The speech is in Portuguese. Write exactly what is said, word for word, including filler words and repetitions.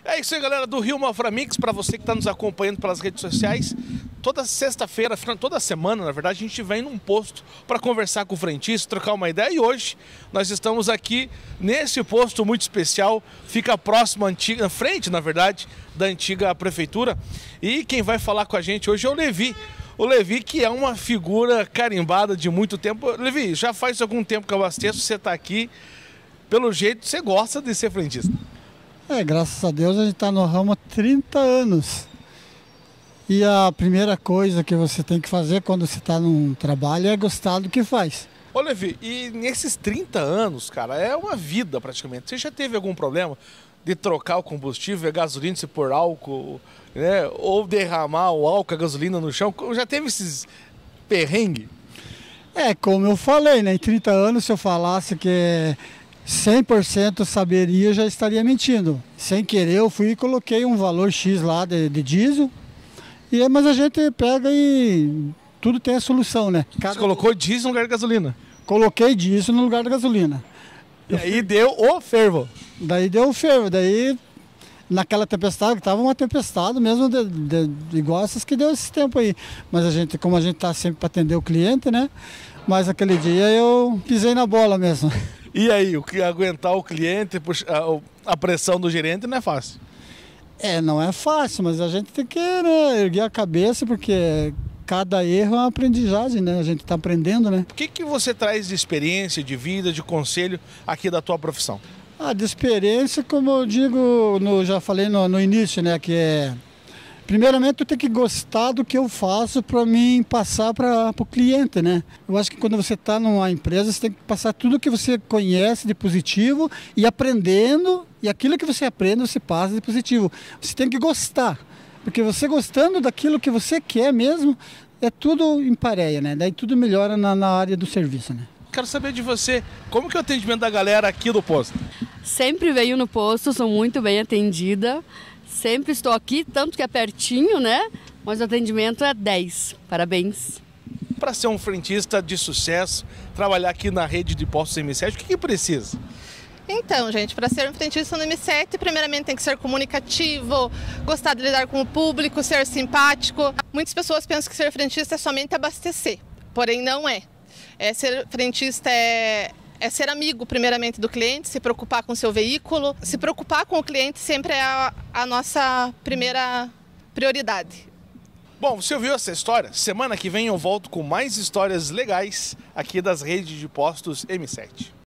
É isso aí, galera do Rio Maframix, para você que está nos acompanhando pelas redes sociais. Toda sexta-feira, toda semana, na verdade, a gente vem num posto para conversar com o frentista, trocar uma ideia. E hoje nós estamos aqui nesse posto muito especial, fica próximo à antiga, na frente, na verdade, da antiga prefeitura. E quem vai falar com a gente hoje é o Levi. O Levi, que é uma figura carimbada de muito tempo. Levi, já faz algum tempo que eu abasteço, você está aqui. Pelo jeito, você gosta de ser frentista. É, graças a Deus a gente está no ramo há trinta anos. E a primeira coisa que você tem que fazer quando você está num trabalho é gostar do que faz. Ô Levi, e nesses trinta anos, cara, é uma vida praticamente. Você já teve algum problema de trocar o combustível, a gasolina, se pôr álcool, né? Ou derramar o álcool, a gasolina no chão? Já teve esses perrengues? É, como eu falei, né? Em trinta anos, se eu falasse que cem por cento saberia, já estaria mentindo. Sem querer, eu fui e coloquei um valor X lá de, de diesel. E, mas a gente pega e tudo tem a solução, né? Cada... Você colocou diesel no lugar de gasolina? Coloquei diesel no lugar da gasolina. E aí deu o fervo. Daí deu o fervo. Daí, naquela tempestade, que estava uma tempestade mesmo, de, de, de, igual essas que deu esse tempo aí. Mas a gente, como a gente está sempre para atender o cliente, né? Mas aquele dia eu pisei na bola mesmo. E aí, o que aguentar o cliente, a pressão do gerente não é fácil? É, não é fácil, mas a gente tem que, né, erguer a cabeça, porque cada erro é uma aprendizagem, né? A gente está aprendendo, né? O que que você traz de experiência, de vida, de conselho aqui da tua profissão? Ah, de experiência, como eu digo, no, já falei no, no início, né, que é... Primeiramente, eu tenho que gostar do que eu faço para mim passar para o cliente, né? Eu acho que quando você está numa empresa, você tem que passar tudo que você conhece de positivo e aprendendo, e aquilo que você aprende, você passa de positivo. Você tem que gostar, porque você gostando daquilo que você quer mesmo, é tudo em pareia, né? Daí tudo melhora na, na área do serviço, né? Quero saber de você, como que é o atendimento da galera aqui do posto? Sempre venho no posto, sou muito bem atendida. Sempre estou aqui, tanto que é pertinho, né? Mas o atendimento é dez. Parabéns. Para ser um frentista de sucesso, trabalhar aqui na rede de postos M sete, o que que precisa? Então, gente, para ser um frentista no M sete, primeiramente tem que ser comunicativo, gostar de lidar com o público, ser simpático. Muitas pessoas pensam que ser frentista é somente abastecer, porém não é. é ser frentista é... É ser amigo, primeiramente, do cliente, se preocupar com o seu veículo. Se preocupar com o cliente sempre é a, a nossa primeira prioridade. Bom, você ouviu essa história? Semana que vem eu volto com mais histórias legais aqui das redes de postos M sete.